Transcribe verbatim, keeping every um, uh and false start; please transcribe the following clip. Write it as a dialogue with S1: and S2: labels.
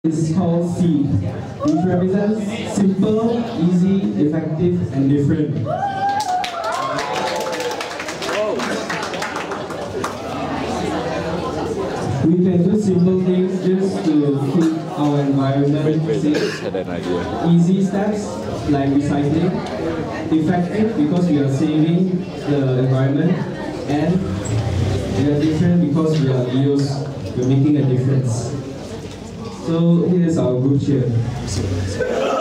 S1: is called C, which represents simple, easy, effective, and different. We can do simple things just to keep our environment safe. Easy steps like recycling. Effective because we are saving the environment, and we are different because we are Leos. We are making a difference. So here's our group cheer.